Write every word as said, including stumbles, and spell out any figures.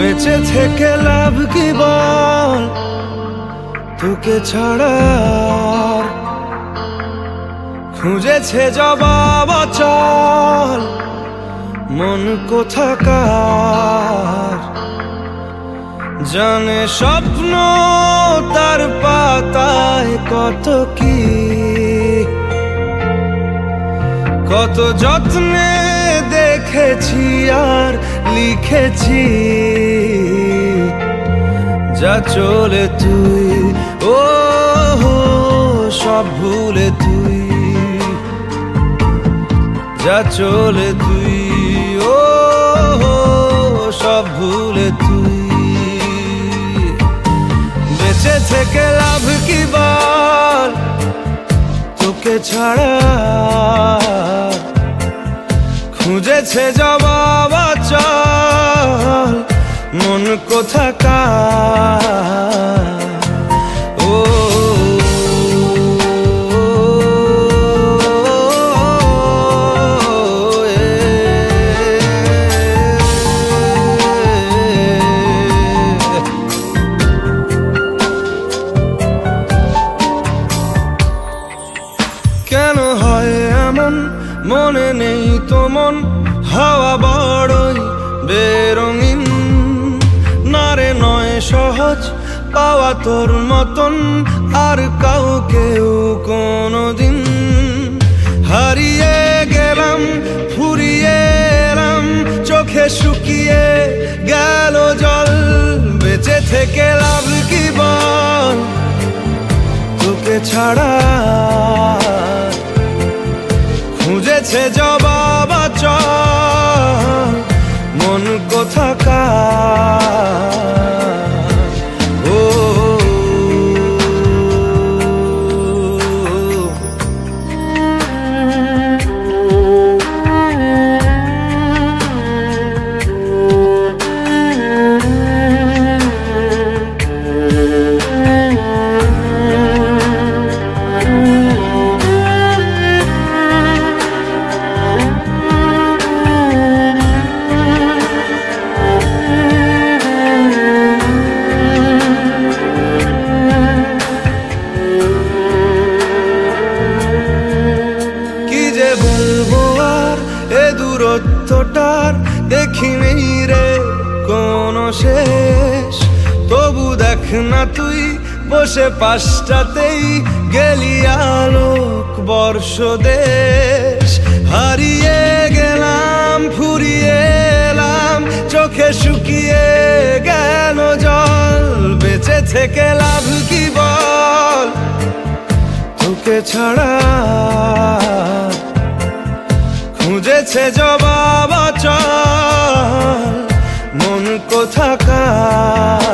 বেঁচে থেকে লাভ কি বল, তোকে ছাড়া খুঁজেছে জবাব অচল মন কোথাকার। জানে স্বপ্ন তার পাতায় কত কি, কত যত্নে দেখেছি আর লিখেছি। যা চলে তুই ও সব ভুলে তুই, যা চলে তুই ও সব ভুলে তুই। বেঁচে থেকে লাভ কি বল, তোকে ছাড়া খুঁজেছে জবাব অচল মন কোথাকার। ও কেন হয় এমন, মনে নেই তো মন হাওয়া বড়ই বেরঙিন। নারে নয় সহজ পাওয়া তোর মতন আর কাউকেও কোনোদিন। হারিয়ে গেলাম ফুরিয়ে এলাম, চোখে শুকিয়ে গেল জল। বেঁচে থেকে লাভ কি বল, তোকে ছাড়া খুঁজেছে জবাব অচল মন কোথাকার। ও দূরত্বটার দেখি নেই রে কোনো শেষ। তবু দেখ না তুই বসে পাশটাতেই গেলি আলোক বর্ষ দেশ। হারিয়ে গেলাম ফুরিয়ে এলাম, চোখে শুকিয়ে গেল জল। বেঁচে থেকে লাভ কি বল, তোকে ছাড়া খুঁজেছে জবাব অচল মন কোথাকার।